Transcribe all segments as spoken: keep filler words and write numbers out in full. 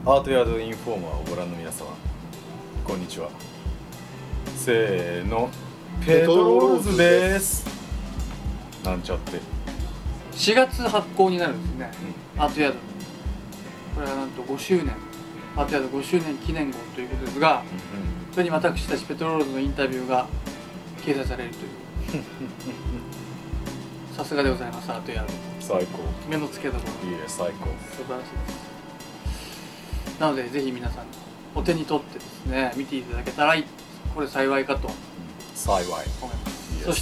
アートヤードインフォーマーをご覧の皆様、こんにちは。せーの、ペトローズです。なんちゃってしがつ発行になるんですね、うん、アートヤード。これはなんとごしゅうねん、アートヤードごしゅうねん記念号ということですが、うん、それに私たちペトローズのインタビューが掲載されるというさすがでございます。アートヤード最高、 目の付けどころ、 いいえ、最高、 素晴らしいです。なのでぜひ皆さんお手に取ってですね、見ていただけたらこれ幸いかと幸い思います。そして、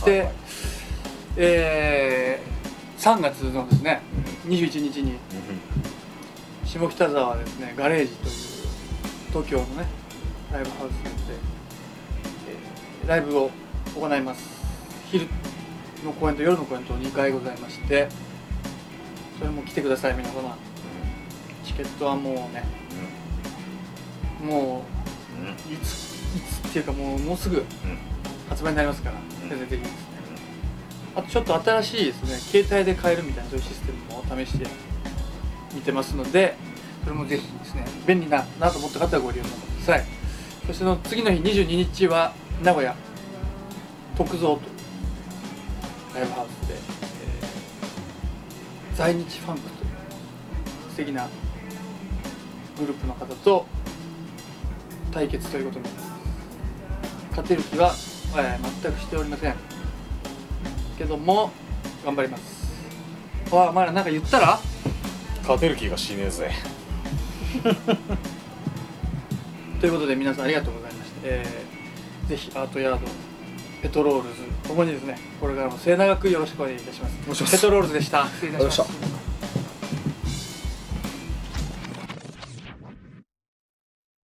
えー、さんがつのですね、にじゅういちにちに下北沢ですね、ガレージという東京のねライブハウスで、えー、ライブを行います。昼の公演と夜の公演とにかいございまして、それも来てください皆様。チケットはもうね、うん、もう、うん、いついつっていうかもうもうすぐ発売になりますから、うん、全然ぜひですね。あとちょっと新しいですね、携帯で買えるみたいなそういうシステムも試してみてますので、それもぜひですね、便利だなと思った方はご利用ください。そしての次の日にじゅうににちは名古屋徳造というライブハウスで、えー、在日ファンクという素敵なグループの方と対決ということになります。勝てる気は、えー、全くしておりませんけども頑張ります。ああ、お前らなんか言ったら勝てる気がしねえぜということで皆さんありがとうございました。えー、ぜひアートヤードペトロールズともにですね、これからも末永くよろしくお願いいたします。ペトロールズでした。失礼いたします。